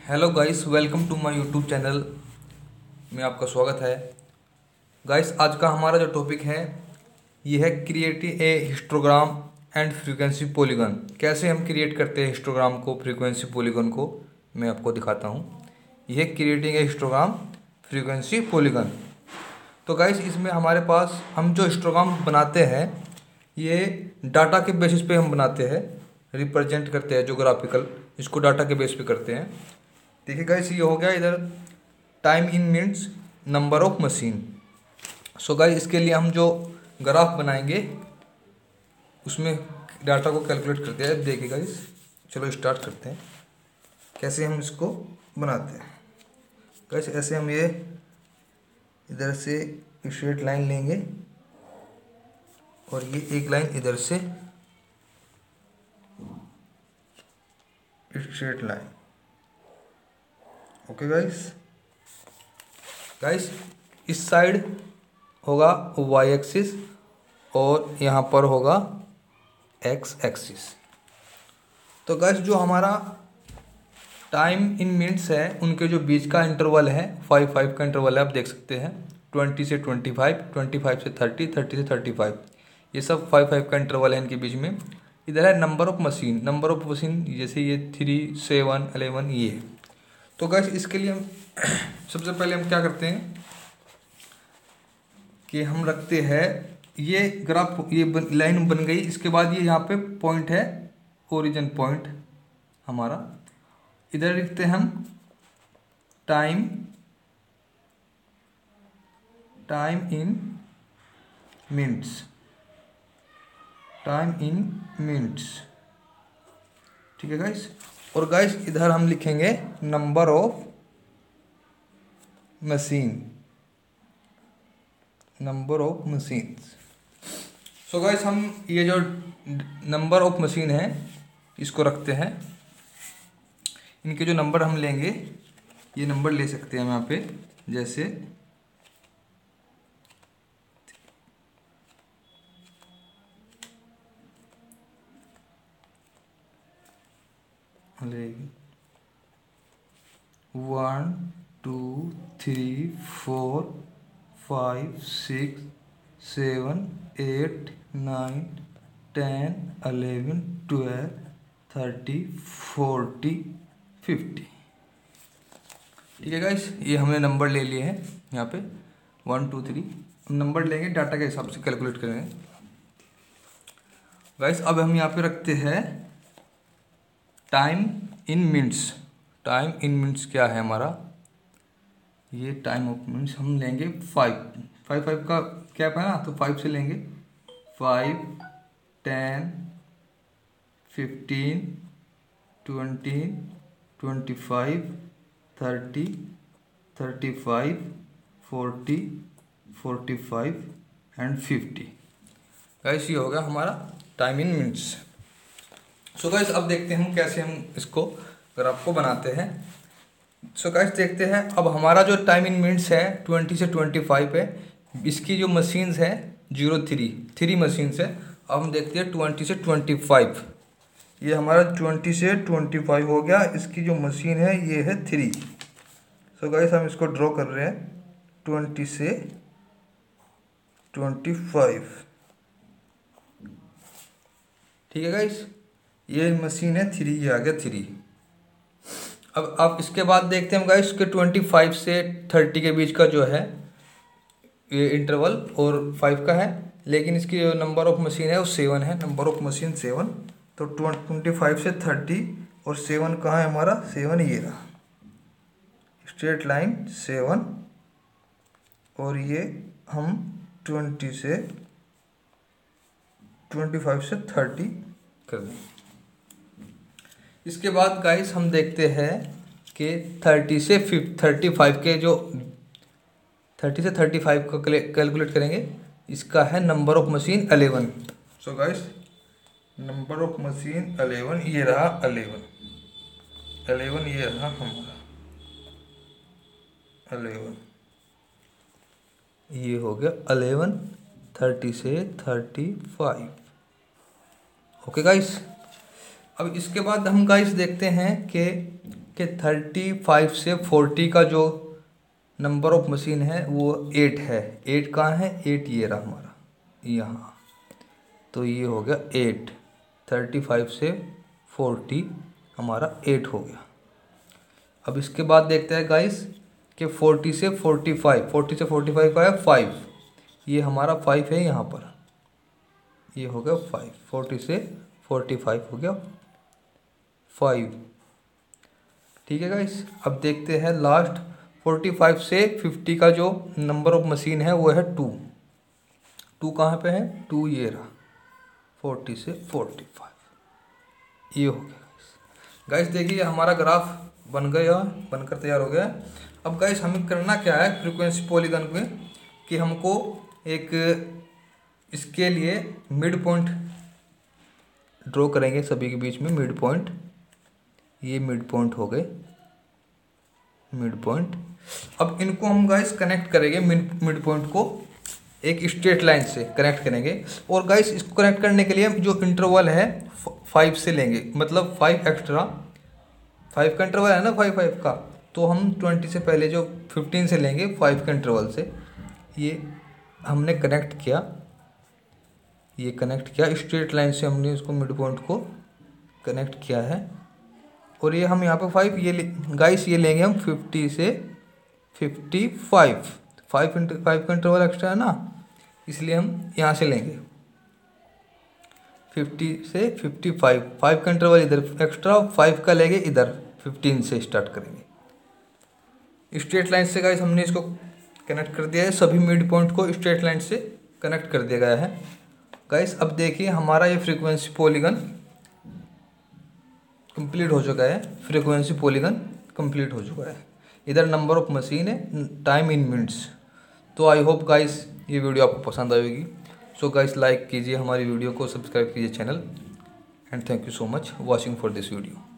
Hello guys, welcome to my YouTube channel में आपका स्वागत है। गाइस, आज का हमारा जो टॉपिक है ये है creating a histogram and frequency polygon. कैसे हम क्रिएट करते हैं हिस्टोग्राम को, फ्रीक्वेंसी पॉलीगन को मैं आपको दिखाता हूँ। यह है creating a histogram frequency polygon. तो गाइस, इसमें हमारे पास हम जो हिस्टोग्राम बनाते हैं ये डाटा के बेसिस पे हम बनाते हैं, रिप्रेजेंट करते हैं जो ग्राफिकल, इसको डाटा के बेस पे करते हैं। देखिए गाइस, ये हो गया इधर time in minutes, number of machine. So guys, इसके लिए हम जो ग्राफ बनाएंगे उसमें डाटा को कैलकुलेट करते हैं। देखिए गाइस, चलो स्टार्ट करते हैं कैसे हम इसको बनाते हैं। गाइस, ऐसे हम ये इधर से स्ट्रेट लाइन लेंगे और ये एक लाइन इधर से स्ट्रेट लाइन। ओके गाइस, इस साइड होगा वाई एक्सिस और यहाँ पर होगा एक्स एक्सिस। तो गाइस, जो हमारा टाइम इन मिनट्स है उनके जो बीच का इंटरवल है 5 का इंटरवल है, आप देख सकते हैं 20 से 25, 25 से 30, 30 से 35, ये सब 5 का इंटरवल है इनके बीच में। इधर है नंबर ऑफ मशीन, जैसे ये 3, 7, 11 ये है। तो गाइस, इसके लिए हम सबसे पहले हम क्या करते हैं कि हम रखते हैं ये ग्राफ, ये लाइन बन गई। इसके बाद ये यहाँ पे पॉइंट है, ओरिजिन पॉइंट हमारा। इधर लिखते हैं हम टाइम इन मिनट्स, ठीक है गाइस। और गाइस, इधर हम लिखेंगे number of machines. So guys, हम ये जो नंबर ऑफ मशीन है इसको रखते हैं। इनके जो नंबर हम लेंगे, ये नंबर ले सकते हैं हम यहाँ पे, जैसे लेंगे 1, 2, 3, 4, 5, 6, 7, 8, 9, 10, 11, 12, 30, 40, 50। ठीक है गाइस, ये हमने नंबर ले लिए हैं यहाँ पे 1, 2, 3। हम नंबर लेंगे, डाटा के हिसाब से कैलकुलेट करेंगे गाइस। अब हम यहाँ पे रखते हैं टाइम इन मिनट्स क्या है हमारा, ये टाइम ऑफ मिनट्स हम लेंगे 5 का कैप है ना, तो 5 से लेंगे 5, 10, 15, 20, 25, 30, 35, 40, 45 एंड 50। गाइस, ये हो गया हमारा time in minutes. So guys, अब देखते हैं हम कैसे हम इसको ग्राफ को बनाते हैं। सो गाइस, देखते हैं अब हमारा जो टाइम इन मिनट्स है 20 से 25 है। इसकी जो मशीन्स है 3 मशीन्स है। अब हम देखते हैं 20 से 25। ये हमारा 20 से 25 हो गया। इसकी जो मशीन है ये है 3। सो गाइस, हम इसको ड्रॉ कर रहे हैं 20 से 25। ठीक है गाइस, ये मशीन है 3, ये आ गया 3। अब आप इसके बाद देखते हैं गाइस के 25 से 30 के बीच का जो है ये इंटरवल और 5 का है, लेकिन इसकी जो नंबर ऑफ मशीन है वो 7 है, नंबर ऑफ मशीन 7। तो 25 से 30 और 7 कहाँ है हमारा, 7 ये रहा, स्ट्रेट लाइन 7। और ये हम 25 से 30 कर दें। इसके बाद गाइस हम देखते हैं कि 30 से 35 के जो 30 से 35 का कैलकुलेट करेंगे। इसका है number of machine 11। So guys, number of machine 11, ये रहा 11, ये रहा हमारा 11, ये हो गया 11, 30 से 35। ओके गाइस, अब इसके बाद हम गाइस देखते हैं कि कि 35 से 40 का जो नंबर ऑफ मशीन है वो 8 है। 8 कहाँ है? 8 ये रहा हमारा यहाँ, तो ये हो गया 8। 35 से 40 हमारा 8 हो गया। अब इसके बाद देखते हैं गाइस कि 40 से 45, 40 से 45 का है 5, ये हमारा 5 है यहाँ पर, ये हो गया 5। 40 से 45 हो गया 5। ठीक है गाइस, अब देखते हैं लास्ट 45 से 50 का जो नंबर ऑफ मशीन है वो है 2। 2 कहाँ पे है? 2 ये रहा। 40 से 45 ये हो गया गाइस। गाइस देखिए हमारा ग्राफ बनकर तैयार हो गया। अब गाइस हमें करना क्या है फ्रीक्वेंसी पॉलीगन में कि हमको एक इसके लिए मिड पॉइंट ड्रॉ करेंगे, सभी के बीच में मिड पॉइंट। ये मिड पॉइंट हो गए, मिड पॉइंट। अब इनको हम गाइस कनेक्ट करेंगे, मिड पॉइंट को एक स्ट्रेट लाइन से कनेक्ट करेंगे। और गाइस इसको कनेक्ट करने के लिए हम जो इंटरवल है 5 से लेंगे, मतलब 5 एक्स्ट्रा। 5 का इंटरवल है ना, 5 का, तो हम 20 से पहले जो 15 से लेंगे 5 के इंटरवल से। ये हमने कनेक्ट किया, ये कनेक्ट किया स्ट्रेट लाइन से, हमने इसको मिड पॉइंट को कनेक्ट किया है। और ये हम यहाँ पे 5 ये गाइस ये लेंगे हम 50 से 55। 5 का इंटरवल एक्स्ट्रा है ना, इसलिए हम यहाँ से लेंगे 50 से 55। 5 का इंटरवल इधर एक्स्ट्रा, 5 का लेंगे इधर, 15 से स्टार्ट करेंगे। स्ट्रेट लाइन से गाइस हमने इसको कनेक्ट कर दिया है, सभी मिड पॉइंट को स्ट्रेट लाइन से कनेक्ट कर दिया गया है गाइस। अब देखिए हमारा ये फ्रीक्वेंसी पॉलीगन कंप्लीट हो चुका है। फ्रीक्वेंसी पॉलीगन कंप्लीट हो चुका है। इधर नंबर ऑफ मशीन है, टाइम इन मिनट्स। तो आई होप गाइस ये वीडियो आपको पसंद आएगी। सो गाइस लाइक कीजिए हमारी वीडियो को, सब्सक्राइब कीजिए channel, and thank you so much watching for this video.